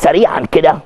سريعا كده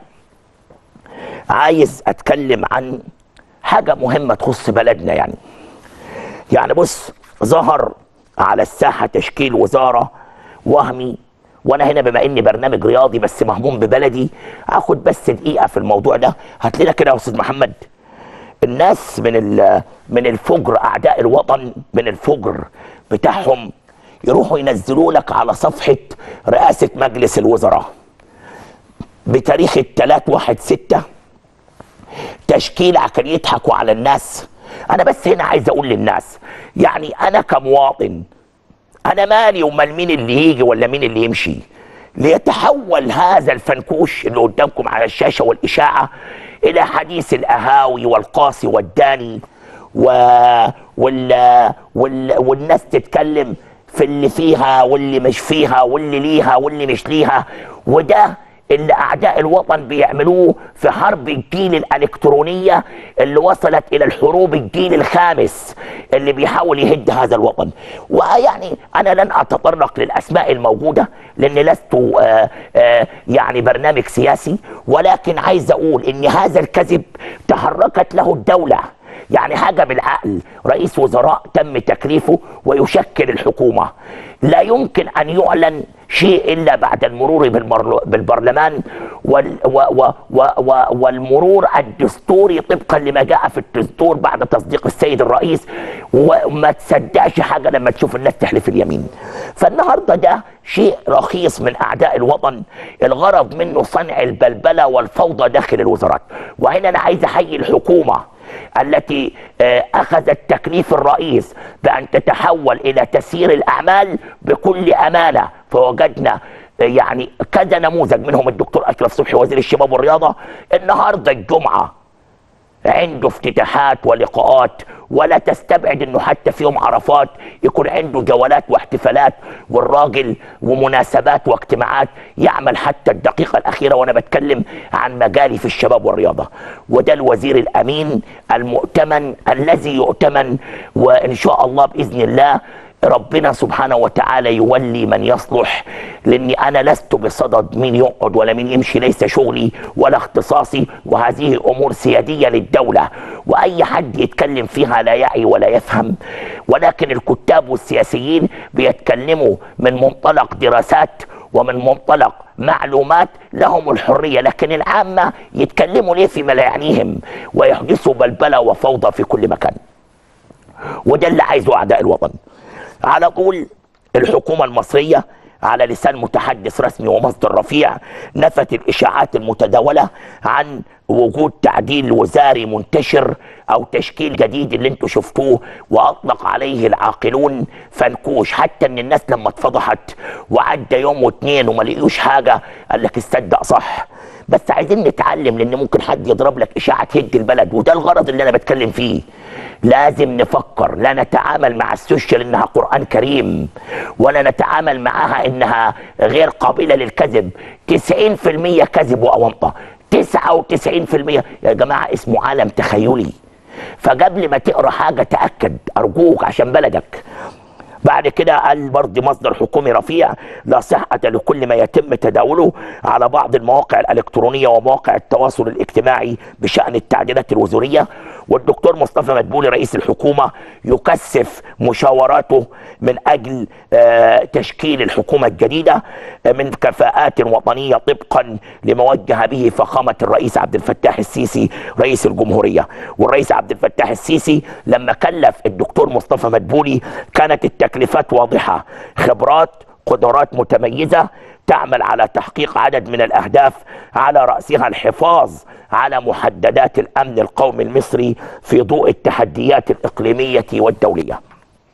عايز اتكلم عن حاجة مهمة تخص بلدنا. يعني بص، ظهر على الساحة تشكيل وزارة وهمي، وانا هنا بما اني برنامج رياضي بس مهموم ببلدي اخد بس دقيقة في الموضوع ده. هات لنا كده يا استاذ محمد الناس من الفجر، اعداء الوطن من الفجر بتاعهم يروحوا ينزلوا لك على صفحة رئاسة مجلس الوزراء بتاريخ 3/1/6 تشكيل عشان يضحكوا على الناس. انا بس هنا عايز اقول للناس، يعني انا كمواطن انا مالي ومال مين اللي يجي ولا مين اللي يمشي، ليتحول هذا الفنكوش اللي قدامكم على الشاشة والإشاعة إلى حديث الأهاوي والقاصي والداني والناس تتكلم في اللي فيها واللي مش فيها واللي ليها واللي مش ليها. وده اللي أعداء الوطن بيعملوه في حرب الجيل الإلكترونية اللي وصلت إلى الحروب الجيل الخامس اللي بيحاول يهد هذا الوطن. ويعني أنا لن أتطرق للأسماء الموجودة لأني لست يعني برنامج سياسي، ولكن عايز أقول إن هذا الكذب تحركت له الدولة. يعني حاجة بالعقل، رئيس وزراء تم تكليفه ويشكل الحكومة، لا يمكن أن يعلن شيء إلا بعد المرور بالبرلمان والمرور الدستوري طبقا لما جاء في الدستور بعد تصديق السيد الرئيس. وما تصدقش حاجة لما تشوف الناس تحلف اليمين. فالنهاردة ده شيء رخيص من أعداء الوطن، الغرض منه صنع البلبلة والفوضى داخل الوزارات. وهنا أنا عايز أحيي الحكومة التي أخذت تكليف الرئيس بأن تتحول إلى تسيير الأعمال بكل أمانة. فوجدنا يعني كذا نموذج، منهم الدكتور أشرف صبحي وزير الشباب والرياضة النهاردة الجمعة عنده افتتاحات ولقاءات، ولا تستبعد انه حتى في يوم عرفات يكون عنده جولات واحتفالات والراجل ومناسبات واجتماعات، يعمل حتى الدقيقة الأخيرة وأنا بتكلم عن مجالي في الشباب والرياضة. وده الوزير الأمين المؤتمن الذي يؤتمن، وإن شاء الله بإذن الله ربنا سبحانه وتعالى يولي من يصلح، لاني انا لست بصدد مين يقعد ولا مين يمشي، ليس شغلي ولا اختصاصي، وهذه امور سياديه للدوله واي حد يتكلم فيها لا يعي ولا يفهم. ولكن الكتاب والسياسيين بيتكلموا من منطلق دراسات ومن منطلق معلومات، لهم الحريه، لكن العامه يتكلموا ليه فيما لا يعنيهم ويحدثوا بلبله وفوضى في كل مكان. وده اللي عايزه اعداء الوطن. على طول الحكومة المصرية على لسان متحدث رسمي ومصدر رفيع نفت الإشاعات المتداولة عن وجود تعديل وزاري منتشر أو تشكيل جديد اللي انتوا شفتوه، وأطلق عليه العاقلون فنكوش. حتى ان الناس لما اتفضحت وعدى يوم واتنين وما لقيوش حاجة قال لك تصدق صح. بس عايزين نتعلم، لان ممكن حد يضرب لك اشاعه تهد البلد، وده الغرض اللي انا بتكلم فيه. لازم نفكر، لا نتعامل مع السوشيال انها قرآن كريم، ولا نتعامل معها انها غير قابله للكذب. 90% كذب واونطه، 99% يا جماعه اسمه عالم تخيلي. فقبل ما تقرا حاجه تاكد ارجوك عشان بلدك. بعد كده قال برضه مصدر حكومي رفيع: لا صحة لكل ما يتم تداوله على بعض المواقع الإلكترونية ومواقع التواصل الاجتماعي بشأن التعديلات الوزارية. والدكتور مصطفى مدبولي رئيس الحكومة يكثف مشاوراته من أجل تشكيل الحكومة الجديدة من كفاءات وطنية طبقا لما وجه به فخامة الرئيس عبد الفتاح السيسي رئيس الجمهورية. والرئيس عبد الفتاح السيسي لما كلف الدكتور مصطفى مدبولي كانت التكليفات واضحة: خبرات، قدرات متميزة، تعمل على تحقيق عدد من الأهداف على رأسها الحفاظ على محددات الأمن القومي المصري في ضوء التحديات الإقليمية والدولية.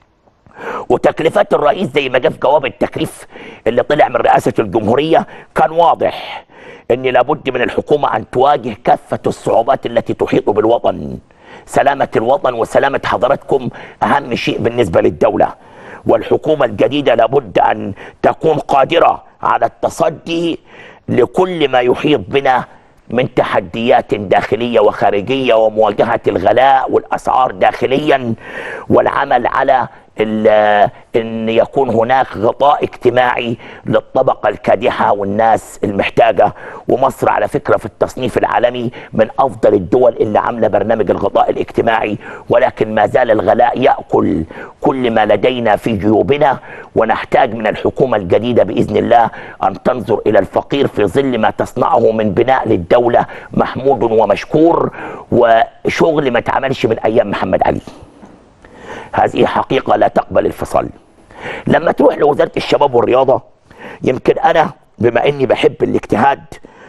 وتكليفات الرئيس زي ما جاء في جواب التكليف اللي طلع من رئاسة الجمهورية كان واضح ان لابد من الحكومة ان تواجه كافة الصعوبات التي تحيط بالوطن. سلامة الوطن وسلامة حضراتكم اهم شيء بالنسبة للدولة، والحكومة الجديدة لابد ان تكون قادرة على التصدي لكل ما يحيط بنا من تحديات داخلية وخارجية، ومواجهة الغلاء والأسعار داخليا، والعمل على ان يكون هناك غطاء اجتماعي للطبقه الكادحه والناس المحتاجه. ومصر على فكره في التصنيف العالمي من افضل الدول اللي عامله برنامج الغطاء الاجتماعي، ولكن ما زال الغلاء ياكل كل ما لدينا في جيوبنا، ونحتاج من الحكومه الجديده باذن الله ان تنظر الى الفقير في ظل ما تصنعه من بناء للدوله محمود ومشكور، وشغل ما اتعملش من ايام محمد علي. هذه حقيقة لا تقبل الفصل. لما تروح لوزارة الشباب والرياضة، يمكن أنا بما أني بحب الاجتهاد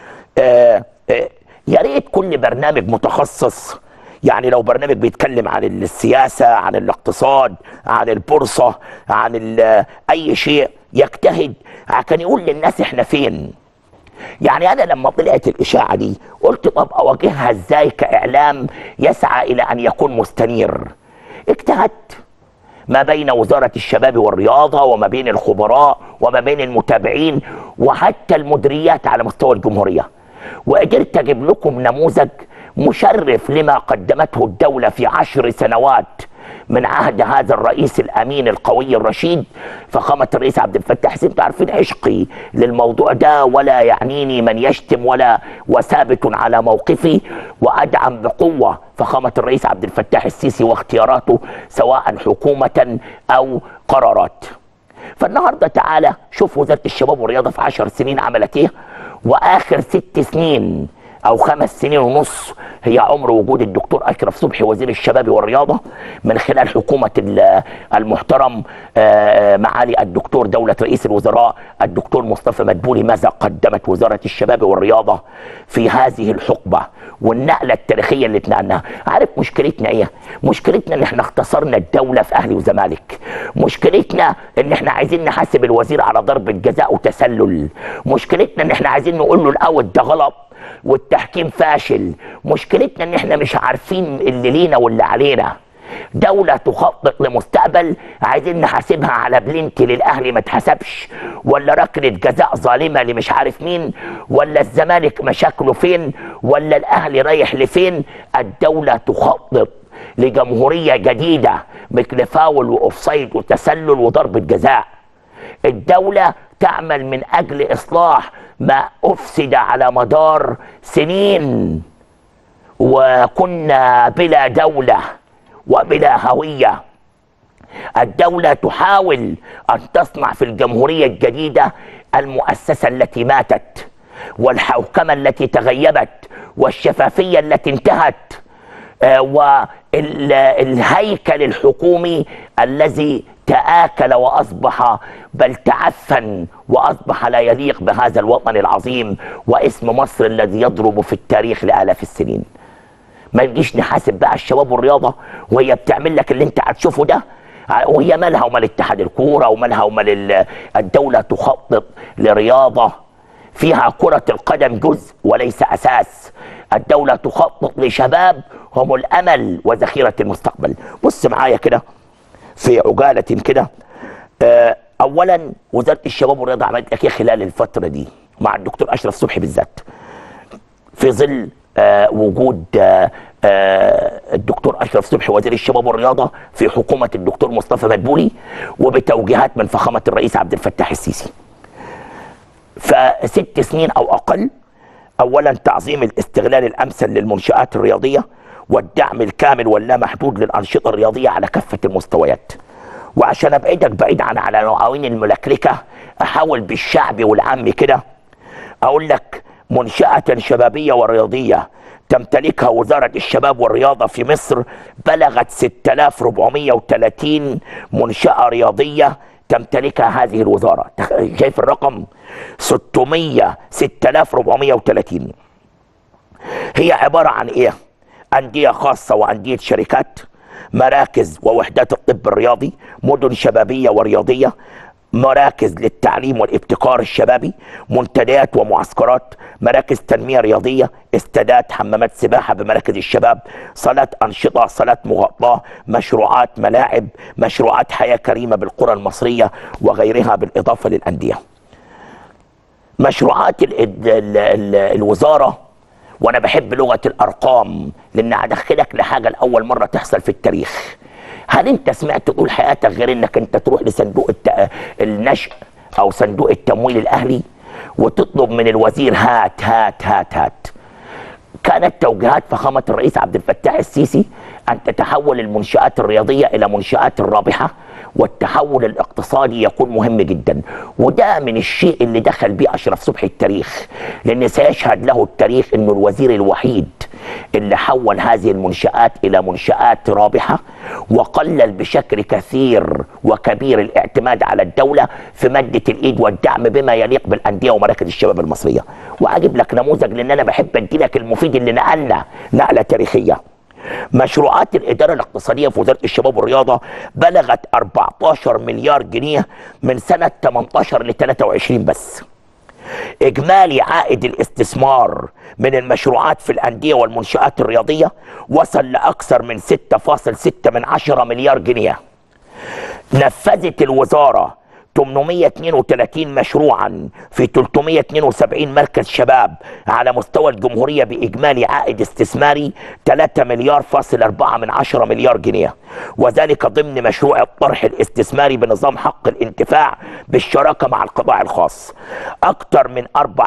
يا ريت كل برنامج متخصص، يعني لو برنامج بيتكلم عن السياسة، عن الاقتصاد، عن البورصة، عن أي شيء، يجتهد عشان يقول للناس احنا فين. يعني أنا لما طلعت الإشاعة دي قلت طب أواجهها إزاي كإعلام يسعى إلى أن يكون مستنير. اجتهدت ما بين وزارة الشباب والرياضة وما بين الخبراء وما بين المتابعين وحتى المديريات على مستوى الجمهورية، وقدرت أجيب لكم نموذج مشرف لما قدمته الدولة في 10 سنوات من عهد هذا الرئيس الأمين القوي الرشيد فخامة الرئيس عبد الفتاح السيسي. انتوا عارفين عشقي للموضوع ده، ولا يعنيني من يشتم وثابت على موقفي، وأدعم بقوة فخامة الرئيس عبد الفتاح السيسي واختياراته سواء حكومة أو قرارات. فالنهارده تعالى شوف وزارة الشباب والرياضة في 10 سنين عملت ايه، وآخر 6 سنين أو 5 سنين ونص هي عمر وجود الدكتور أشرف صبحي وزير الشباب والرياضة من خلال حكومة المحترم معالي الدكتور دولة رئيس الوزراء الدكتور مصطفى مدبولي. ماذا قدمت وزارة الشباب والرياضة في هذه الحقبة والنقلة التاريخية اللي اتنقلناها؟ عارف مشكلتنا ايه؟ مشكلتنا ان احنا اختصرنا الدولة في أهلي وزمالك. مشكلتنا ان احنا عايزين نحاسب الوزير على ضربة جزاء وتسلل. مشكلتنا ان احنا عايزين نقول له الأول ده غلط والتحكيم فاشل. مشكلتنا ان احنا مش عارفين اللي لينا واللي علينا. دولة تخطط لمستقبل عايزين نحاسبها على بلنتي للأهلي ما اتحسبش، ولا ركلة جزاء ظالمة اللي مش عارف مين، ولا الزمالك مشاكله فين، ولا الأهلي رايح لفين. الدولة تخطط لجمهورية جديدة مثل فاول وأوفسايد وتسلل وضربة جزاء. الدولة تعمل من أجل إصلاح ما أفسد على مدار سنين، وكنا بلا دولة وبلا هوية. الدولة تحاول أن تصنع في الجمهورية الجديدة المؤسسة التي ماتت، والحوكمة التي تغيبت، والشفافية التي انتهت، والهيكل الحكومي الذي تآكل وأصبح بل تعفن وأصبح لا يليق بهذا الوطن العظيم واسم مصر الذي يضرب في التاريخ لآلاف السنين. ما نجيش نحاسب بقى الشباب والرياضة وهي بتعمل لك اللي انت هتشوفه ده، وهي مالها ومال اتحاد الكورة ومالها ومال الدولة تخطط لرياضة فيها كرة القدم جزء وليس أساس. الدولة تخطط لشباب هم الأمل وذخيرة المستقبل. بص معايا كده في عجالة كده. أولا وزارة الشباب والرياضة عملت لك خلال الفترة دي مع الدكتور أشرف صبحي بالذات في ظل وجود الدكتور أشرف صبحي وزير الشباب والرياضة في حكومة الدكتور مصطفى مدبولي وبتوجيهات من فخامة الرئيس عبد الفتاح السيسي. ف6 سنين أو أقل. أولا تعظيم الاستغلال الأمثل للمنشآت الرياضية والدعم الكامل واللامحدود للأنشطة الرياضية على كافة المستويات. وعشان أبعدك بعيد على نواوين الملكلكة أحاول بالشعبي والعامي كده أقول لك منشأة شبابية ورياضية تمتلكها وزارة الشباب والرياضة في مصر بلغت 6430 منشأة رياضية تمتلكها هذه الوزارة. شايف الرقم؟ 6430. هي عبارة عن ايه؟ أندية خاصة وأندية شركات، مراكز ووحدات الطب الرياضي، مدن شبابية ورياضية، مراكز للتعليم والابتكار الشبابي، منتديات ومعسكرات، مراكز تنمية رياضية، استادات، حمامات سباحة بمراكز الشباب، صالات أنشطة، صالات مغطاة، مشروعات ملاعب، مشروعات حياة كريمة بالقرى المصرية وغيرها بالإضافة للأندية. مشروعات الوزارة، وأنا بحب لغة الأرقام لأن هدخلك لحاجة لأول مرة تحصل في التاريخ. هل انت سمعت طول حياتك غير انك انت تروح لصندوق النشء او صندوق التمويل الاهلي وتطلب من الوزير هات هات هات هات؟ كانت توجيهات فخامة الرئيس عبد الفتاح السيسي أن تتحول المنشآت الرياضية إلى منشآت رابحة، والتحول الاقتصادي يكون مهم جدا. وده من الشيء اللي دخل به أشرف صبحي التاريخ، لأن سيشهد له التاريخ أنه الوزير الوحيد اللي حول هذه المنشآت إلى منشآت رابحة، وقلل بشكل كثير وكبير الاعتماد على الدولة في مادة الإيد والدعم بما يليق بالأندية ومراكز الشباب المصرية. وأجيب لك نموذج، لأن أنا بحب أدي لك المفيد اللي نقلنا نقلة تاريخية. مشروعات الإدارة الاقتصادية في وزارة الشباب والرياضة بلغت 14 مليار جنيه من سنة 18 ل 23 بس. إجمالي عائد الاستثمار من المشروعات في الأندية والمنشآت الرياضية وصل لأكثر من 6.6 مليار جنيه. نفذت الوزارة 832 مشروعا في 372 مركز شباب على مستوى الجمهورية بإجمالي عائد استثماري 3.4 مليار جنيه، وذلك ضمن مشروع الطرح الاستثماري بنظام حق الانتفاع بالشراكة مع القطاع الخاص. أكثر من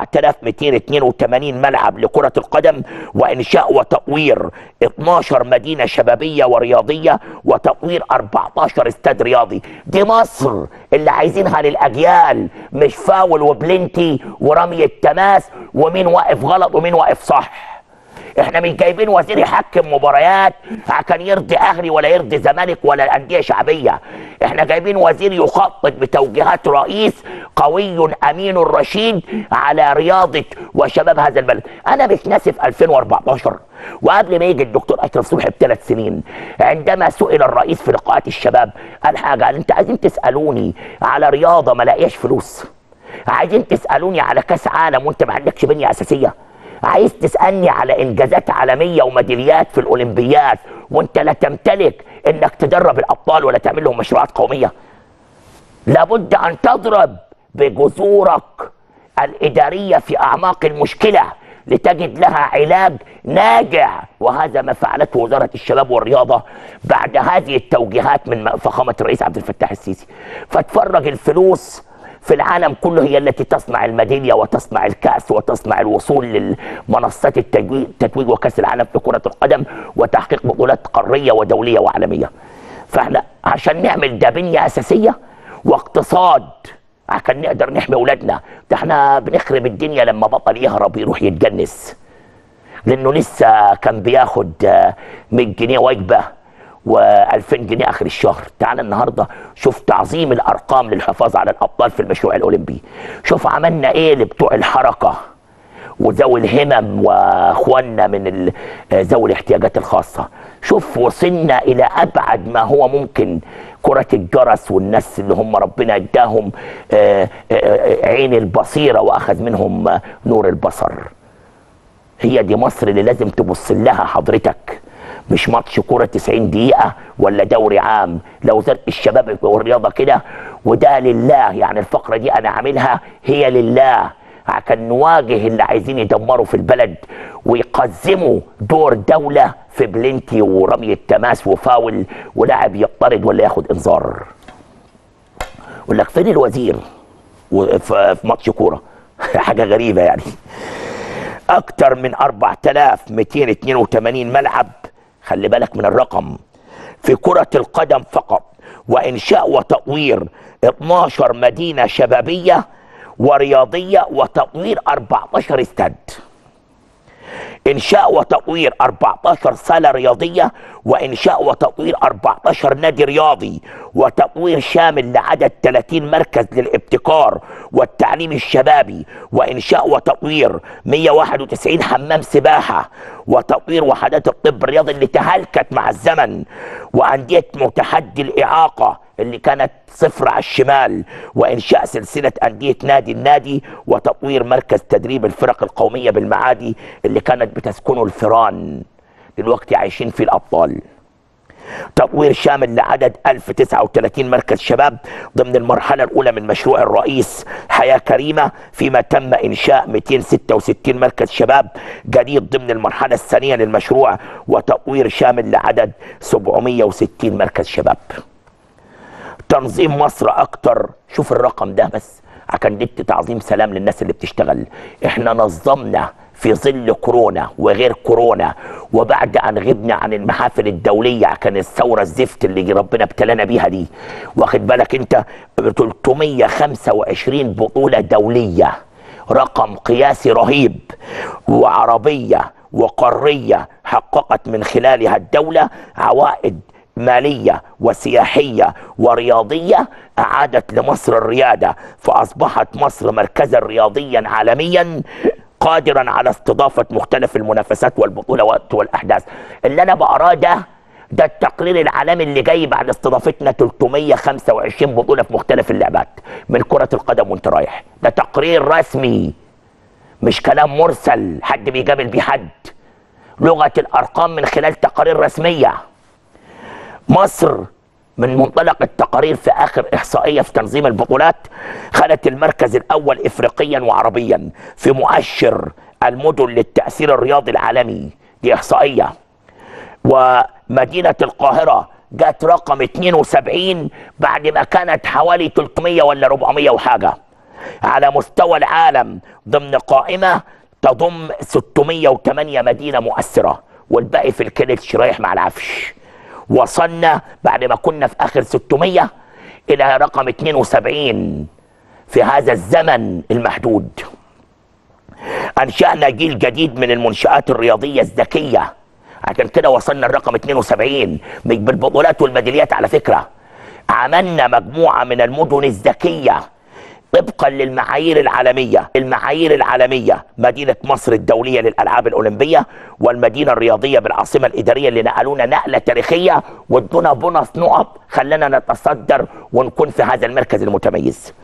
4282 ملعب لكرة القدم، وإنشاء وتطوير 12 مدينة شبابية ورياضية، وتطوير 14 استاد رياضي. دي مصر اللي عايزينها للأجيال، مش فاول وبلنتي ورمي التماس ومين واقف غلط ومين واقف صح. احنا مش جايبين وزير يحكم مباريات عشان يرضي اهلي ولا يرضي زمالك ولا انديه شعبيه. احنا جايبين وزير يخطط بتوجيهات رئيس قوي امين رشيد على رياضه وشباب هذا البلد. انا مش ناسي في 2014 وقبل ما يجي الدكتور اشرف صبحي ب3 سنين، عندما سئل الرئيس في لقاءات الشباب قال حاجه، قال انت عايزين تسالوني على رياضه ما لاقياش فلوس؟ عايزين تسالوني على كاس عالم وانت ما عندكش بنيه اساسيه؟ عايز تسألني على إنجازات عالمية وميداليات في الأولمبياد وأنت لا تمتلك إنك تدرب الأبطال ولا تعمل لهم مشروعات قومية؟ لابد أن تضرب بجذورك الإدارية في أعماق المشكلة لتجد لها علاج ناجع، وهذا ما فعلته وزارة الشباب والرياضة بعد هذه التوجيهات من فخامة الرئيس عبد الفتاح السيسي. فتفرج الفلوس في العالم كله هي التي تصنع الميدالية وتصنع الكأس وتصنع الوصول للمنصات التتويج وكأس العالم في كرة القدم وتحقيق بطولات قارية ودولية وعالمية. فاحنا عشان نعمل ده بنية أساسية واقتصاد عشان نقدر نحمي أولادنا. ده احنا بنخرب الدنيا لما بطل يهرب يروح يتجنس لأنه لسه كان بياخد 100 جنيه وجبة و2000 جنيه اخر الشهر. تعال النهارده شوف تعظيم الارقام للحفاظ على الابطال في المشروع الاولمبي. شوف عملنا ايه لبتوع الحركه وذوي الهمم واخواننا من ذوي الاحتياجات الخاصه. شوف وصلنا الى ابعد ما هو ممكن. كرة الجرس والناس اللي هم ربنا اداهم عين البصيره واخذ منهم نور البصر. هي دي مصر اللي لازم تبص لها حضرتك، مش ماتش كوره 90 دقيقه ولا دوري عام. لو وزاره الشباب والرياضه كده وده لله، يعني الفقره دي انا عاملها هي لله عشان نواجه اللي عايزين يدمروا في البلد ويقزموا دور دوله في بلنتي ورمي التماس وفاول ولاعب يطرد ولا ياخد انذار. يقول لك فين الوزير في ماتش كوره؟ حاجه غريبه يعني. اكتر من 4282 ملعب، خلي بالك من الرقم، في كرة القدم فقط، وإنشاء وتطوير 12 مدينة شبابية ورياضية وتطوير 14 استاد. إنشاء وتطوير 14 صالة رياضية وإنشاء وتطوير 14 نادي رياضي وتطوير شامل لعدد 30 مركز للابتكار والتعليم الشبابي وإنشاء وتطوير 191 حمام سباحة وتطوير وحدات الطب الرياضي اللي تهلكت مع الزمن وأندية متحدي الإعاقة اللي كانت صفر على الشمال وإنشاء سلسلة أندية نادي النادي وتطوير مركز تدريب الفرق القومية بالمعادي اللي كانت بتسكنه الفيران دلوقتي عايشين فيه الأبطال. تطوير شامل لعدد 1039 مركز شباب ضمن المرحلة الأولى من مشروع الرئيس حياة كريمة، فيما تم إنشاء 266 مركز شباب جديد ضمن المرحلة الثانية للمشروع، وتطوير شامل لعدد 760 مركز شباب. تنظيم مصر أكتر، شوف الرقم ده بس عشان دي تعظيم سلام للناس اللي بتشتغل. احنا نظمنا في ظل كورونا وغير كورونا، وبعد ان غبنا عن المحافل الدوليه عشان الثوره الزفت اللي ربنا ابتلانا بيها دي، واخد بالك انت، 325 بطوله دوليه، رقم قياسي رهيب، وعربيه وقاريه حققت من خلالها الدوله عوائد مالية وسياحية ورياضية أعادت لمصر الريادة، فأصبحت مصر مركزا رياضيا عالميا قادرا على استضافة مختلف المنافسات والبطولات والأحداث. اللي أنا بقراه ده التقرير العالمي اللي جاي بعد استضافتنا 325 بطولة في مختلف اللعبات من كرة القدم وانت رايح. ده تقرير رسمي مش كلام مرسل حد بيجامل بيه حد، لغة الأرقام من خلال تقارير رسمية. مصر من منطلق التقارير في آخر إحصائية في تنظيم البطولات خدت المركز الأول إفريقيا وعربيا في مؤشر المدن للتأثير الرياضي العالمي، دي إحصائية. ومدينة القاهرة جات رقم 72 بعد ما كانت حوالي 300 ولا 400 وحاجة على مستوى العالم، ضمن قائمة تضم 608 مدينة مؤثرة، والباقي في الكلتش رايح مع العفش. وصلنا بعد ما كنا في آخر 600 إلى رقم 72 في هذا الزمن المحدود. أنشأنا جيل جديد من المنشآت الرياضية الذكية، عشان كده وصلنا الرقم 72 بالبطولات والميداليات. على فكرة عملنا مجموعة من المدن الذكية طبقا للمعايير العالمية، مدينة مصر الدولية للألعاب الأولمبية، والمدينة الرياضية بالعاصمة الإدارية اللي نقلونا نقلة تاريخية وادونا بونص نقط خلانا نتصدر ونكون في هذا المركز المتميز.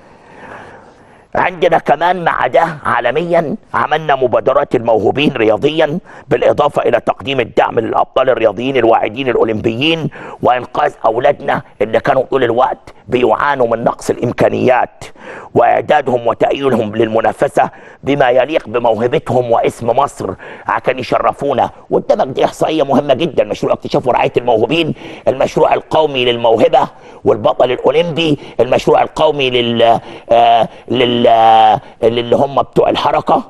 عندنا كمان مع ده عالميا عملنا مبادرات الموهوبين رياضيا، بالإضافة إلى تقديم الدعم للأبطال الرياضيين الواعدين الأولمبيين، وإنقاذ أولادنا اللي كانوا طول الوقت بيعانوا من نقص الإمكانيات، وإعدادهم وتأهيلهم للمنافسة بما يليق بموهبتهم واسم مصر عشان يشرفونا. قدامك دي إحصائية مهمة جدا، مشروع اكتشاف ورعاية الموهوبين، المشروع القومي للموهبة والبطل الأولمبي، المشروع القومي اللي هم بتوع الحركة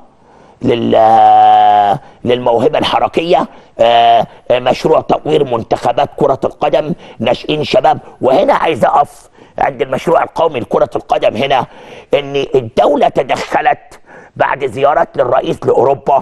للموهبة الحركية، مشروع تطوير منتخبات كرة القدم ناشئين شباب. وهنا عايز أقف عند المشروع القومي لكرة القدم هنا، ان الدولة تدخلت بعد زيارات للرئيس لأوروبا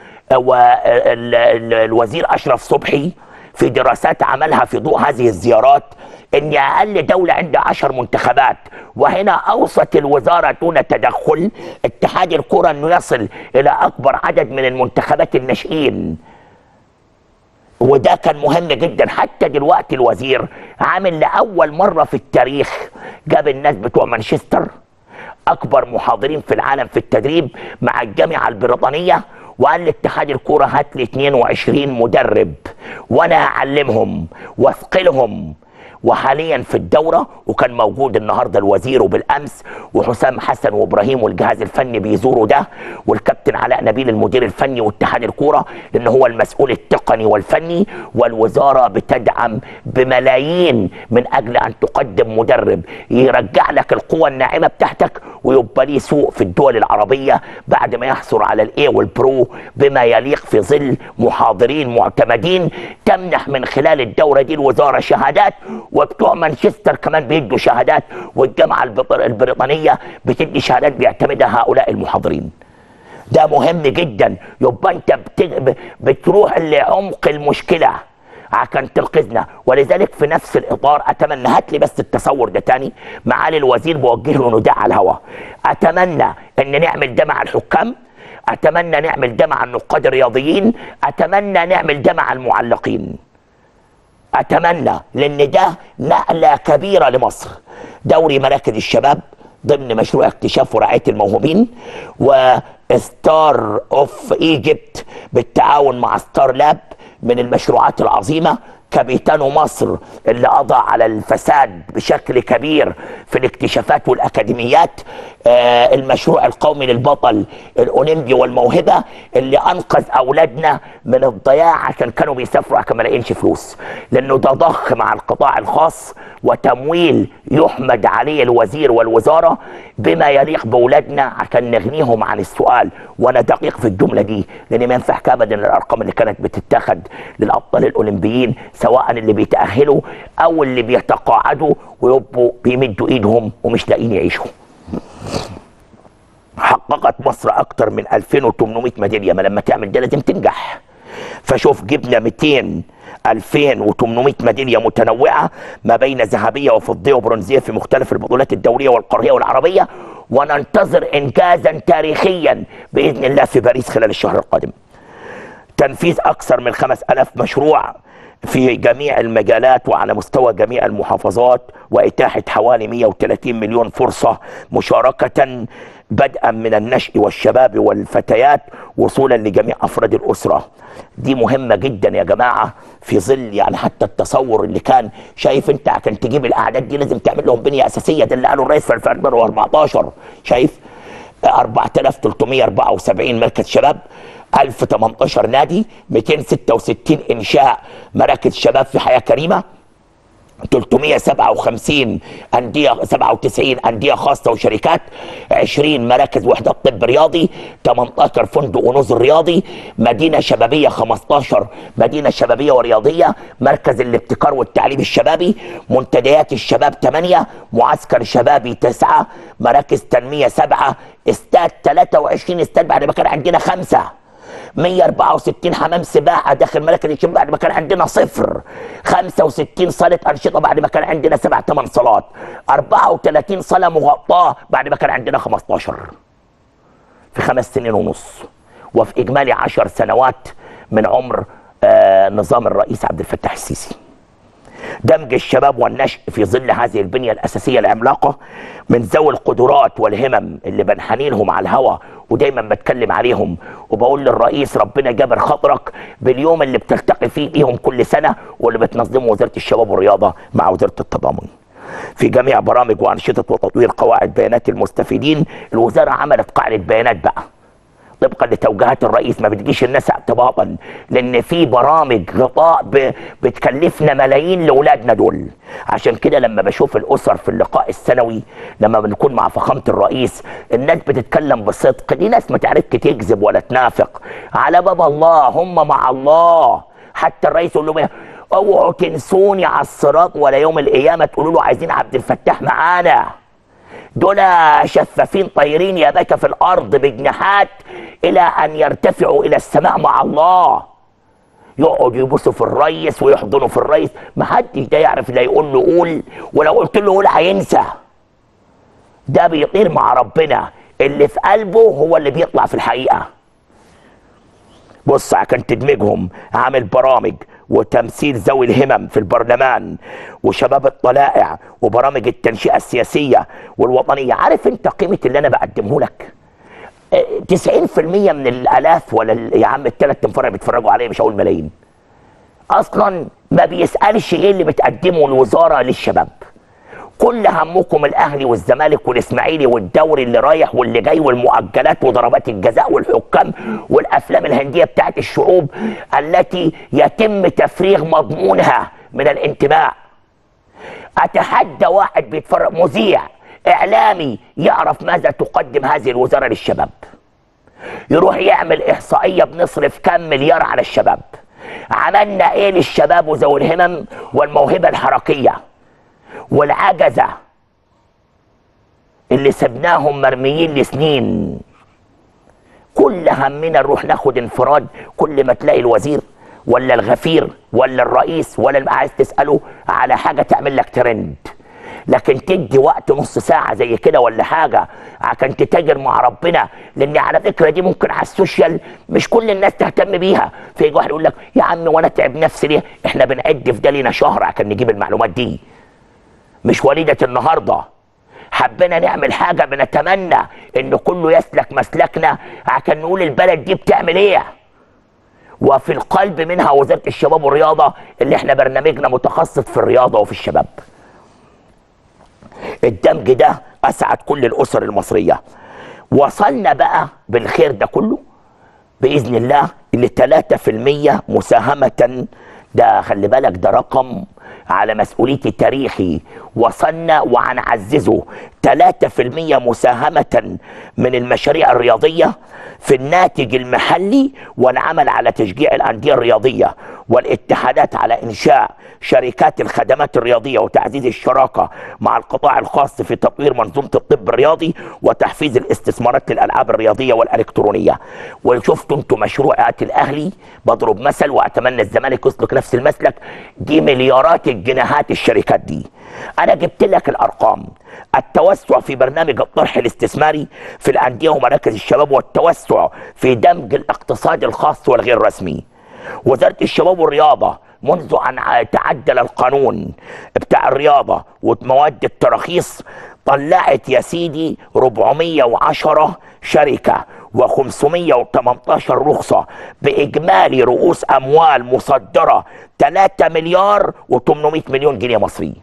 والوزير أشرف صبحي في دراسات عملها في ضوء هذه الزيارات، ان اقل دولة عندها 10 منتخبات، وهنا اوصت الوزارة دون تدخل اتحاد الكرة انه يصل الى اكبر عدد من المنتخبات الناشئين. وده كان مهم جدا. حتى دلوقتي الوزير عامل لأول مرة في التاريخ جاب الناس بتوع مانشستر اكبر محاضرين في العالم في التدريب مع الجامعة البريطانية، وقال لاتحاد الكرة هات لي 22 مدرب وانا اعلمهم واثقلهم. وحاليا في الدورة، وكان موجود النهاردة الوزير وبالأمس وحسام حسن وإبراهيم والجهاز الفني بيزوروا ده، والكابتن علاء نبيل المدير الفني واتحاد الكورة لأن هو المسؤول التقني والفني، والوزارة بتدعم بملايين من أجل أن تقدم مدرب يرجع لك القوة الناعمة بتاعتك ويبقى ليه سوق في الدول العربية بعد ما يحصل على الإيه والبرو بما يليق في ظل محاضرين معتمدين تمنح من خلال الدورة دي الوزارة شهادات، وبتوع مانشستر كمان بيدوا شهادات، والجامعة البريطانية بتدي شهادات بيعتمدها هؤلاء المحاضرين. ده مهم جدا. يبقى انت بتروح لعمق المشكلة عشان تنقذنا. ولذلك في نفس الإطار أتمنى، هات لي بس التصور ده تاني، معالي الوزير بوجه له نداء على الهواء، أتمنى أن نعمل ده مع الحكام، أتمنى نعمل ده مع النقاد الرياضيين، أتمنى نعمل ده مع المعلقين، أتمنى، لأن ده نقلة كبيرة لمصر. دوري مراكز الشباب ضمن مشروع اكتشاف ورعاية الموهوبين، وستار اوف ايجيبت بالتعاون مع ستار لاب من المشروعات العظيمة. كابيتانو مصر اللي قضى على الفساد بشكل كبير في الاكتشافات والاكاديميات، المشروع القومي للبطل الاولمبي والموهبه اللي انقذ اولادنا من الضياع عشان كانوا بيسافروا عشان ما لاقينش فلوس، لانه ده ضخ مع القطاع الخاص وتمويل يحمد عليه الوزير والوزاره بما يليق باولادنا عشان نغنيهم عن السؤال. وانا دقيق في الجمله دي لان ما ينفعش ابدا الارقام اللي كانت بتتاخد للابطال الاولمبيين سواء اللي بيتاهلوا او اللي بيتقاعدوا ويبقوا بيمدوا ايدهم ومش لاقيين يعيشوا. حققت مصر اكتر من 2800 ميداليه، ما لما تعمل ده لازم تنجح. فشوف جبنا 2800 ميداليه متنوعه ما بين ذهبيه وفضيه وبرونزيه في مختلف البطولات الدوليه والقاريه والعربيه، وننتظر انجازا تاريخيا باذن الله في باريس خلال الشهر القادم. تنفيذ اكثر من 5000 مشروع في جميع المجالات وعلى مستوى جميع المحافظات، واتاحه حوالي 130 مليون فرصه مشاركه بدءا من النشء والشباب والفتيات وصولا لجميع افراد الاسره. دي مهمه جدا يا جماعه في ظل يعني حتى التصور اللي كان شايف انت عشان تجيب الاعداد دي لازم تعمل لهم بنيه اساسيه، ده اللي قاله الرئيس في 2014. شايف 4374 مركز شباب، 1018 نادي، 266 انشاء مراكز شباب في حياه كريمه، 357 أندية، 97 أندية خاصة وشركات، 20 مراكز وحدات طب رياضي، 18 فندق ونزل رياضي، مدينة شبابية 15 مدينة شبابية ورياضية، مركز الابتكار والتعليم الشبابي، منتديات الشباب 8، معسكر شبابي 9، مراكز تنمية 7، استاد 23 استاد بعد ما كان عندنا 5، 164 حمام سباحه داخل مراكز الشباب بعد ما كان عندنا 0، 65 صاله انشطه بعد ما كان عندنا 8 صالات، 34 صاله مغطاه بعد ما كان عندنا 15 في 5 سنين ونص، وفي اجمالي 10 سنوات من عمر نظام الرئيس عبد الفتاح السيسي. دمج الشباب والنشء في ظل هذه البنية الأساسية العملاقة من ذوي القدرات والهمم اللي بنحني لهم على الهوا ودايما بتكلم عليهم وبقول للرئيس ربنا جابر خاطرك باليوم اللي بتلتقي فيه بيهم كل سنة واللي بتنظمه وزارة الشباب والرياضة مع وزارة التضامن. في جميع برامج وأنشطة وتطوير قواعد بيانات المستفيدين، الوزارة عملت قاعدة بيانات بقى طبقا لتوجيهات الرئيس، ما بتجيش الناس اعتباطا، لان في برامج غطاء بتكلفنا ملايين لاولادنا دول. عشان كده لما بشوف الاسر في اللقاء السنوي لما بنكون مع فخامه الرئيس الناس بتتكلم بصدق، دي ناس ما تعرفش تكذب ولا تنافق، على باب الله هم مع الله. حتى الرئيس يقول لهم اوعوا تنسوني على الصراط ولا يوم القيامه تقولوا له عايزين عبد الفتاح معانا، دول شفافين طايرين يا باشا في الارض بجناحات الى ان يرتفعوا الى السماء مع الله، يقعدوا يبصوا في الريس ويحضنوا في الريس، ما حدش ده يعرف لا يقول له قول، ولو قلت له قول هينسى، ده بيطير مع ربنا، اللي في قلبه هو اللي بيطلع في الحقيقه. بص عشان تدمجهم عامل برامج وتمثيل ذوي الهمم في البرلمان وشباب الطلائع وبرامج التنشئه السياسيه والوطنيه. عارف انت قيمه اللي انا بقدمه لك؟ 90% من الالاف ولا يا عم ال3 انفار بيتفرجوا عليه، مش هقول ملايين، اصلا ما بيسالش ايه اللي بتقدمه الوزاره للشباب. كل همكم الاهلي والزمالك والاسماعيلي والدوري اللي رايح واللي جاي والمؤجلات وضربات الجزاء والحكام والافلام الهنديه بتاعت الشعوب التي يتم تفريغ مضمونها من الانتماء. اتحدى واحد بيتفرج مذيع اعلامي يعرف ماذا تقدم هذه الوزاره للشباب، يروح يعمل احصائيه بنصرف كام مليار على الشباب، عملنا ايه للشباب وذوي الهمم والموهبه الحركيه والعجزه اللي سبناهم مرميين لسنين. كل همنا نروح ناخد انفراد، كل ما تلاقي الوزير ولا الغفير ولا الرئيس ولا عايز تساله على حاجه تعمل لك ترند، لكن تدي وقت نص ساعه زي كده ولا حاجه عشان تتاجر مع ربنا. لان على فكره دي ممكن على السوشيال مش كل الناس تهتم بيها، في واحد يقول لك يا عم وانا تعب نفسي ليه؟ احنا بنعد في ده لينا شهر عشان نجيب المعلومات دي، مش وليده النهارده. حبينا نعمل حاجه بنتمنى ان كله يسلك مسلكنا عشان نقول البلد دي بتعمل ايه، وفي القلب منها وزارة الشباب والرياضة اللي احنا برنامجنا متخصص في الرياضة وفي الشباب. الدمج ده أسعد كل الأسر المصرية. وصلنا بقى بالخير ده كله بإذن الله ل 3% مساهمة. ده خلي بالك ده رقم على مسؤوليتي تاريخي، وصلنا وهنعززه. 3% مساهمة من المشاريع الرياضية في الناتج المحلي، والعمل على تشجيع الأندية الرياضية والاتحادات على إنشاء شركات الخدمات الرياضية وتعزيز الشراكة مع القطاع الخاص في تطوير منظومة الطب الرياضي وتحفيز الاستثمارات للألعاب الرياضية والإلكترونية. وشفتوا انتم مشروعات الأهلي، بضرب مثل وأتمنى الزمالك يسلك نفس المسلك، دي مليارات الجنيهات الشركات دي. أنا جبت لك الأرقام. التوسع في برنامج الطرح الاستثماري في الأندية ومراكز الشباب، والتوسع في دمج الاقتصاد الخاص والغير رسمي. وزارة الشباب والرياضة منذ أن تعدل القانون بتاع الرياضة ومواد التراخيص طلعت يا سيدي 410 شركة و518 رخصة بإجمالي رؤوس أموال مصدرة 3 مليار و800 مليون جنيه مصري.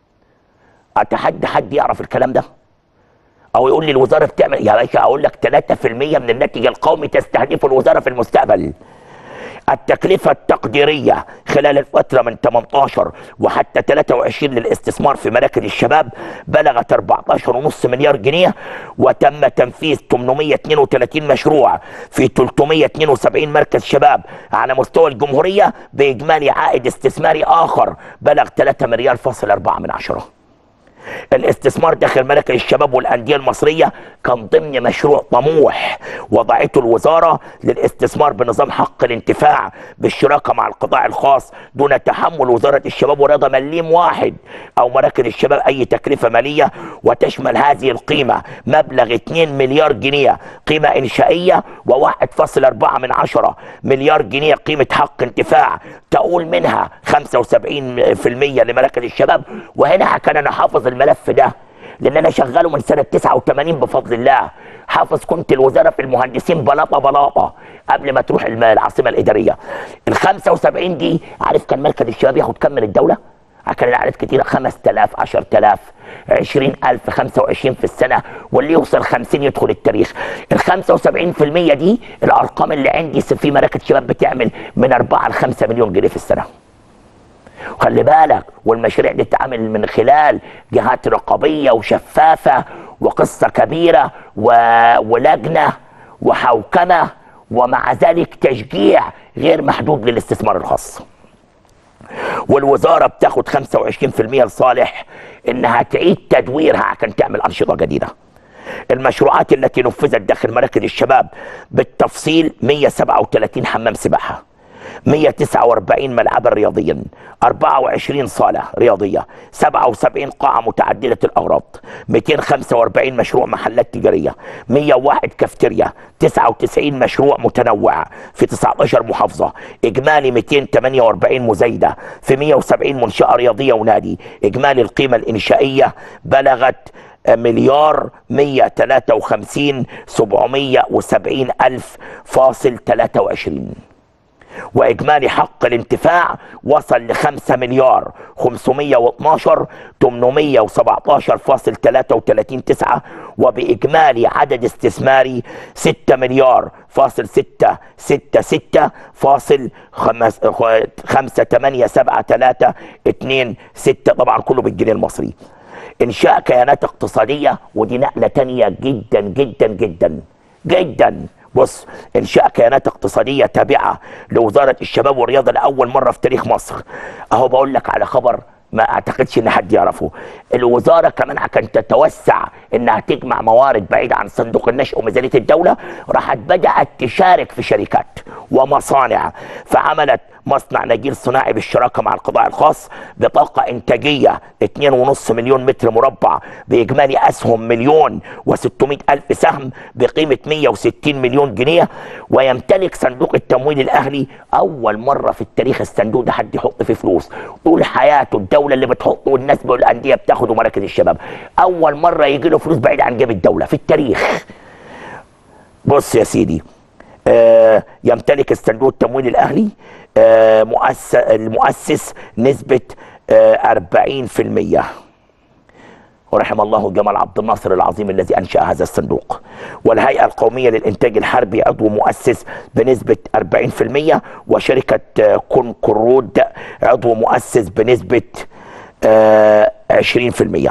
أتحدى حد يعرف الكلام ده أو يقول لي الوزارة بتعمل. يا باشا أقول لك 3% من الناتج القومي تستهدفه الوزارة في المستقبل. التكلفة التقديرية خلال الفترة من 18 وحتى 23 للاستثمار في مراكز الشباب بلغت 14.5 مليار جنيه، وتم تنفيذ 832 مشروع في 372 مركز شباب على مستوى الجمهورية بإجمالي عائد استثماري آخر بلغ 3 مليار فاصل 4 من عشرة. الاستثمار داخل مراكز الشباب والأندية المصرية كان ضمن مشروع طموح وضعته الوزارة للاستثمار بنظام حق الانتفاع بالشراكة مع القطاع الخاص دون تحمل وزارة الشباب والرياضة مليم واحد أو مراكز الشباب أي تكلفة مالية. وتشمل هذه القيمة مبلغ 2 مليار جنيه قيمة إنشائية و1.4 من عشرة مليار جنيه قيمة حق انتفاع، تقول منها 75% لمراكز الشباب. وهنا كان أنا حافظ الملف ده لان انا شغاله من سنه 89 بفضل الله. حافظ كنت الوزاره في المهندسين بلاطه بلاطه قبل ما تروح العاصمه الاداريه. ال 75 دي عارف كان مركز الشباب ياخد كم من الدوله؟ كان العدد كتيره، 5000 10000 20000 25 في السنه، واللي يوصل 50 يدخل التاريخ. ال 75% دي الارقام اللي عندي في مراكز شباب بتعمل من 4 ل 5 مليون جنيه في السنه. خلي بالك، والمشاريع دي تتعامل من خلال جهات رقابيه وشفافه وقصه كبيره ولجنه وحوكمه، ومع ذلك تشجيع غير محدود للاستثمار الخاص. والوزاره بتاخد 25% لصالح انها تعيد تدويرها عشان تعمل انشطه جديده. المشروعات التي نفذت داخل مراكز الشباب بالتفصيل: 137 حمام سباحه، 149 ملعبا رياضيا، 24 صالة رياضية، 77 قاعة متعددة الأغراض، 245 مشروع محلات تجارية، 101 كافتيريا، 99 مشروع متنوع في 19 محافظة، إجمالي 248 مزايدة في 170 منشأة رياضية ونادي. إجمالي القيمة الإنشائية بلغت مليار 153 770 ألف فاصل 23. وإجمالي حق الانتفاع وصل ل 5 مليار 512 817.339، وبإجمالي عدد استثماري 6 مليار فاصل 666 فاصل 587326، طبعا كله بالجنيه المصري. إنشاء كيانات اقتصادية، ودي نقلة تانية جدا جدا جدا جدا. بص، انشاء كيانات اقتصاديه تابعه لوزاره الشباب والرياضه لاول مره في تاريخ مصر. اهو بقول لك على خبر ما اعتقدش ان حد يعرفه. الوزاره كمان عشان تتوسع انها تجمع موارد بعيده عن صندوق النشء وميزانيه الدوله، راحت بدات تشارك في شركات ومصانع، فعملت مصنع نجيل صناعي بالشراكه مع القطاع الخاص بطاقه انتاجيه 2.5 مليون متر مربع باجمالي اسهم 1,600,000 سهم بقيمه 160 مليون جنيه. ويمتلك صندوق التمويل الاهلي اول مره في التاريخ الصندوق ده حد يحط فيه فلوس طول حياته، الدوله اللي بتحطه والناس والانديه بتاخده مراكز الشباب، اول مره يجي له فلوس بعيد عن جيب الدوله في التاريخ. بص يا سيدي، يمتلك الصندوق التمويل الاهلي المؤسس نسبه 40%. ورحم الله جمال عبد الناصر العظيم الذي انشا هذا الصندوق. والهيئه القوميه للانتاج الحربي عضو مؤسس بنسبه 40%، وشركه كونكورود عضو مؤسس بنسبه 20%.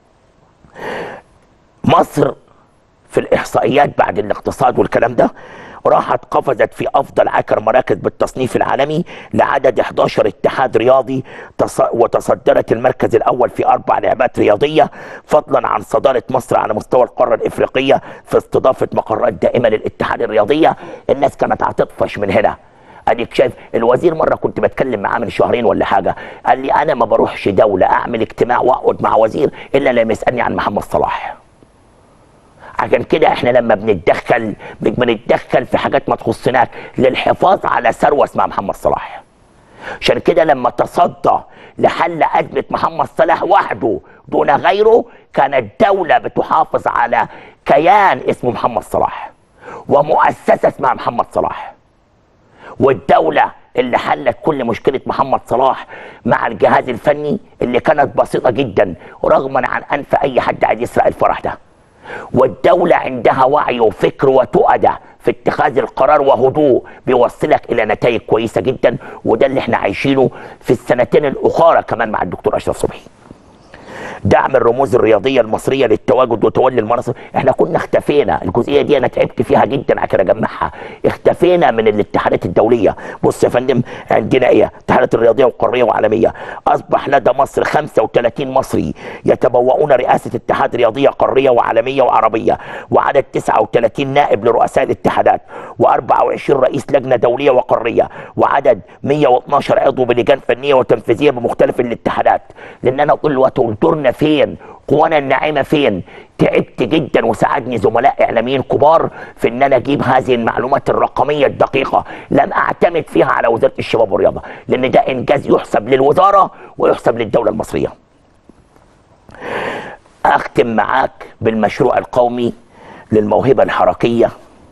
مصر في الاحصائيات بعد الاقتصاد والكلام ده راحت قفزت في افضل 10 مراكز بالتصنيف العالمي لعدد 11 اتحاد رياضي، وتصدرت المركز الاول في 4 لعبات رياضيه، فضلا عن صداره مصر على مستوى القاره الافريقيه في استضافه مقرات دائمه للاتحاد الرياضيه. الناس كانت هتطفش من هنا. اديك شايف الوزير مره كنت بتكلم معاه من شهرين ولا حاجه، قال لي انا ما بروحش دوله اعمل اجتماع واقعد مع وزير الا لما يسالني عن محمد صلاح. عشان كده احنا لما بنتدخل في حاجات ما تخصناش للحفاظ على ثروه اسمها محمد صلاح. عشان كده لما تصدى لحل ازمه محمد صلاح وحده دون غيره، كانت الدوله بتحافظ على كيان اسمه محمد صلاح ومؤسسه اسمها محمد صلاح. والدوله اللي حلت كل مشكله محمد صلاح مع الجهاز الفني اللي كانت بسيطه جدا رغما عن انف اي حد عايز يسرق الفرح ده. والدولة عندها وعي وفكر وتؤدة في اتخاذ القرار وهدوء بيوصلك إلى نتائج كويسة جدا، وده اللي احنا عايشينه في السنتين الأخرى كمان مع الدكتور أشرف صبحي. دعم الرموز الرياضيه المصريه للتواجد وتولي المناصب. احنا كنا اختفينا، الجزئيه دي انا تعبت فيها جدا عشان اجمعها. اختفينا من الاتحادات الدوليه. بص يا فندم، عندنا ايه؟ الاتحادات الرياضيه وقاريه وعالميه. اصبح لدى مصر 35 مصري يتبوؤون رئاسه اتحاد رياضيه قاريه وعالميه وعربيه، وعدد 39 نائب لرؤساء الاتحادات، و24 رئيس لجنه دوليه وقاريه، وعدد 112 عضو بلجان فنيه وتنفيذيه بمختلف الاتحادات. لان انا اقول له دورنا فين؟ قوانا الناعمه فين؟ تعبت جدا وساعدني زملاء اعلاميين كبار في ان انا اجيب هذه المعلومات الرقميه الدقيقه، لم اعتمد فيها على وزاره الشباب والرياضه، لان ده انجاز يحسب للوزاره ويحسب للدوله المصريه. اختم معاك بالمشروع القومي للموهبه الحركيه.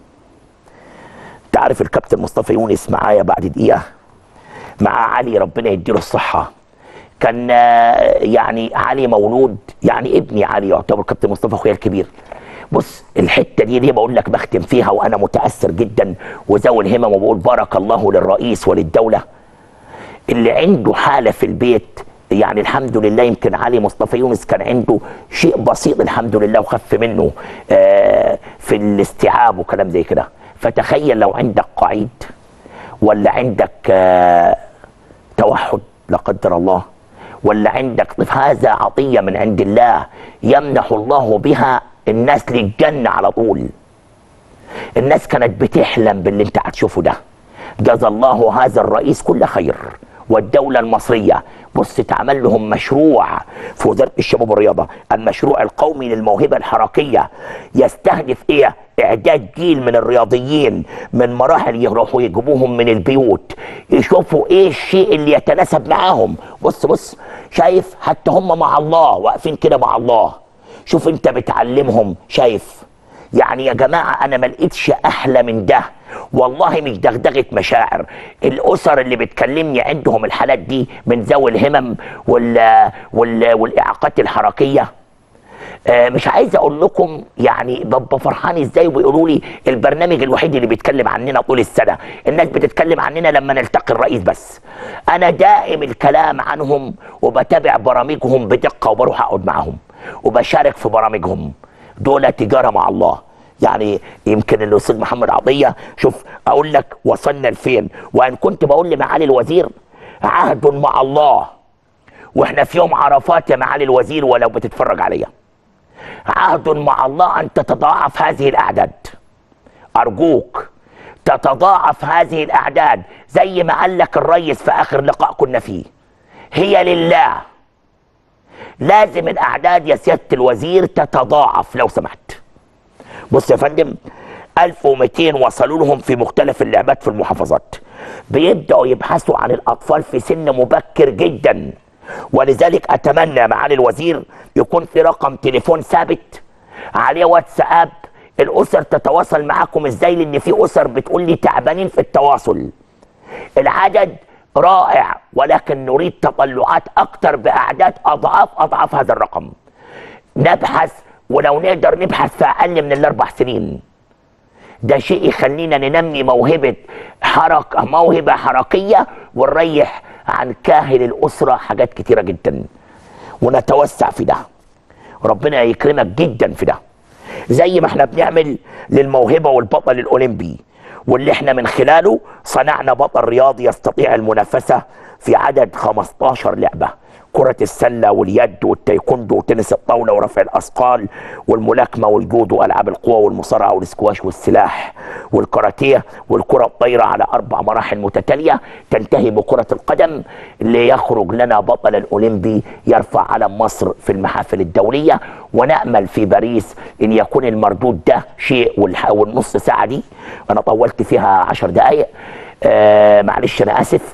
تعرف الكابتن مصطفى يونس معايا بعد دقيقه، مع علي ربنا يديله الصحه. كان يعني علي مولود، يعني ابني علي يعتبر كابتن مصطفى اخويا الكبير. بص الحته دي بقول لك بختم فيها وانا متاثر جدا وذوي الهمم، وبقول بارك الله للرئيس وللدوله اللي عنده حاله في البيت. يعني الحمد لله يمكن علي مصطفى يونس كان عنده شيء بسيط الحمد لله وخف منه في الاستيعاب وكلام زي كده. فتخيل لو عندك قعيد ولا عندك توحد لا قدر الله، ولا عندك طفل، هذا عطية من عند الله يمنح الله بها الناس للجنة على طول. الناس كانت بتحلم باللي انت هتشوفه ده. جزا الله هذا الرئيس كل خير والدولة المصرية. بص اتعمل لهم مشروع في وزارة الشباب والرياضة، المشروع القومي للموهبة الحركية، يستهدف ايه؟ اعداد جيل من الرياضيين من مراحل يروحوا يجيبوهم من البيوت، يشوفوا ايه الشيء اللي يتناسب معاهم. بص شايف حتى هم مع الله واقفين كده مع الله. شوف انت بتعلمهم، شايف؟ يعني يا جماعة انا ما لقيتش احلى من ده والله. مش دغدغه مشاعر. الاسر اللي بتكلمني عندهم الحالات دي من ذوي الهمم والاعاقات الحركيه. مش عايز اقول لكم يعني ببقى فرحان ازاي، وبيقولوا لي البرنامج الوحيد اللي بيتكلم عننا طول السنه. الناس بتتكلم عننا لما نلتقي الرئيس بس. انا دائم الكلام عنهم وبتابع برامجهم بدقه، وبروح اقعد معهم وبشارك في برامجهم. دول تجاره مع الله. يعني يمكن الاستاذ محمد عطيه، شوف اقول لك وصلنا لفين. وان كنت بقول لمعالي الوزير عهد مع الله، واحنا في يوم عرفات يا معالي الوزير ولو بتتفرج عليا، عهد مع الله ان تتضاعف هذه الاعداد. ارجوك تتضاعف هذه الاعداد زي ما قال لك الريس في اخر لقاء كنا فيه، هي لله. لازم الاعداد يا سياده الوزير تتضاعف لو سمحت. بص يا فندم، 1200 وصلوا لهم في مختلف اللعبات في المحافظات. بيبدأوا يبحثوا عن الأطفال في سن مبكر جدا، ولذلك أتمنى معالي الوزير يكون في رقم تليفون ثابت عليه واتساب الاسر تتواصل معاكم ازاي؟ لان في اسر بتقول لي تعبانين في التواصل. العدد رائع، ولكن نريد تطلعات اكتر باعداد اضعاف هذا الرقم. نبحث، ولو نقدر نبحث في اقل من ال4 سنين. ده شيء يخلينا ننمي موهبه حركيه، ونريح عن كاهل الاسره حاجات كتيره جدا، ونتوسع في ده. ربنا يكرمك جدا في ده، زي ما احنا بنعمل للموهبه والبطل الاولمبي، واللي احنا من خلاله صنعنا بطل رياضي يستطيع المنافسه في عدد 15 لعبه: كرة السلة واليد والتايكوندو وتنس الطاولة ورفع الأثقال والملاكمة والجودو وألعاب القوى والمصارعة والسكواش والسلاح والكاراتيه والكرة الطايرة على 4 مراحل متتالية تنتهي بكرة القدم، ليخرج لنا بطل الأولمبي يرفع علم مصر في المحافل الدولية. ونأمل في باريس أن يكون المردود ده شيء. والنص ساعة دي أنا طولت فيها 10 دقايق، معلش أنا آسف.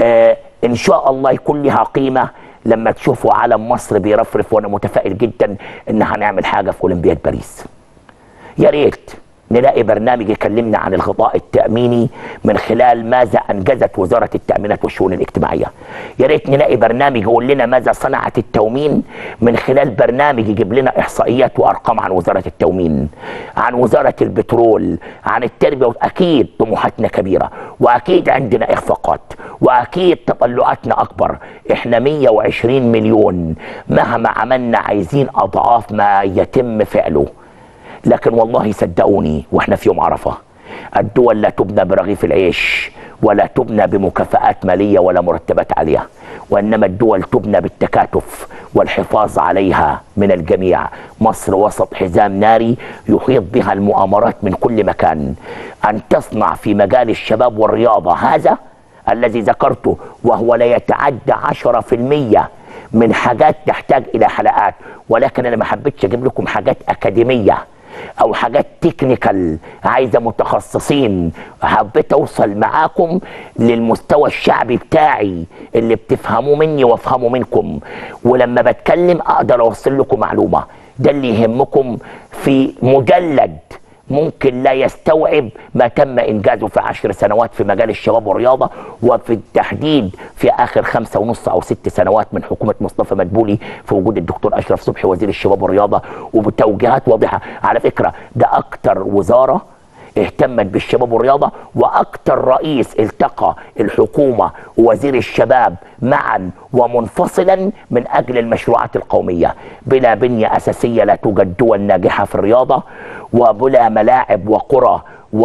إن شاء الله يكون لها قيمة لما تشوفوا علم مصر بيرفرف، وانا متفائل جدا ان هنعمل حاجه في اولمبياد باريس. يا ريت نلاقي برنامج يكلمنا عن الغطاء التأميني من خلال ماذا أنجزت وزارة التأمينات والشؤون الاجتماعية. يا ريت نلاقي برنامج يقول لنا ماذا صنعت التومين من خلال برنامج يجيب لنا إحصائيات وأرقام عن وزارة التومين، عن وزارة البترول، عن التربية. أكيد طموحاتنا كبيرة، وأكيد عندنا إخفاقات، وأكيد تطلعاتنا أكبر. إحنا 120 مليون، مهما عملنا عايزين أضعاف ما يتم فعله. لكن والله صدقوني، واحنا في يوم عرفة، الدول لا تبنى برغيف العيش، ولا تبنى بمكافآت مالية ولا مرتبات عالية، وإنما الدول تبنى بالتكاتف والحفاظ عليها من الجميع. مصر وسط حزام ناري يحيط بها المؤامرات من كل مكان. أن تصنع في مجال الشباب والرياضة هذا الذي ذكرته، وهو لا يتعدى 10% من حاجات تحتاج إلى حلقات، ولكن أنا ما حبيتش أجيب لكم حاجات أكاديمية او حاجات تكنيكال عايزه متخصصين. حبيت اوصل معاكم للمستوى الشعبي بتاعي اللي بتفهموا مني وافهموا منكم، ولما بتكلم اقدر اوصل لكم معلومه. ده اللي يهمكم في مجلد ممكن لا يستوعب ما تم انجازه في 10 سنوات في مجال الشباب والرياضه، وفي التحديد في اخر 5.5 أو 6 سنوات من حكومه مصطفى مدبولي في وجود الدكتور اشرف صبحي وزير الشباب والرياضه، وبتوجيهات واضحه. على فكره ده اكتر وزاره اهتمت بالشباب والرياضه، واكتر رئيس التقى الحكومه ووزير الشباب معا ومنفصلا من اجل المشروعات القوميه. بلا بنيه اساسيه لا توجد دول ناجحه في الرياضه، وبلا ملاعب وقرى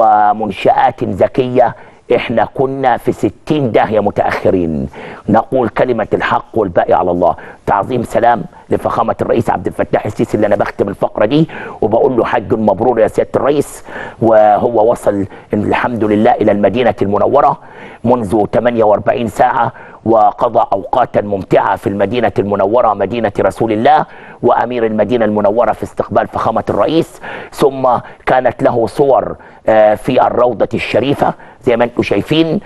ومنشآت ذكيه احنا كنا في 60 داهيه متاخرين. نقول كلمه الحق والباقي على الله. تعظيم سلام لفخامه الرئيس عبد الفتاح السيسي، اللي انا بختم الفقره دي وبقول له حج مبرور يا سياده الرئيس. وهو وصل الحمد لله الى المدينه المنوره منذ 48 ساعه، وقضى اوقاتا ممتعه في المدينه المنوره مدينه رسول الله، وامير المدينه المنوره في استقبال فخامه الرئيس. ثم كانت له صور في الروضه الشريفه زي ما انتم شايفين.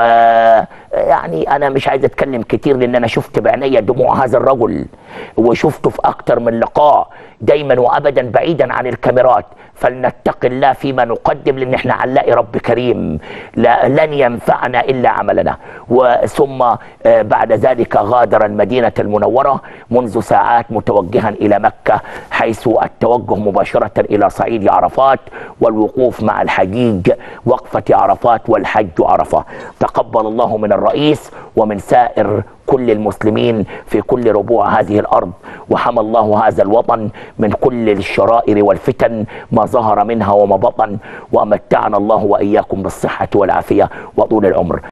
ويعني انا مش عايز اتكلم كتير لان انا شفت بعيني دموع هذا الرجل، وشفته في اكتر من لقاء، دايما وابدا بعيدا عن الكاميرات. فلنتق الله فيما نقدم، لان احنا هنلاقي رب كريم لن ينفعنا الا عملنا. وثم بعد ذلك غادر المدينه المنوره منذ ساعات متوجها الى مكه، حيث التوجه مباشره الى صعيد عرفات والوقوف مع الحجيج وقفه عرفات والحج عرفه. تقبل الله من الرئيس ومن سائر كل المسلمين في كل ربوع هذه الأرض، وحمى الله هذا الوطن من كل الشرائر والفتن ما ظهر منها وما بطن، وأمتعنا الله وإياكم بالصحة والعافية وطول العمر.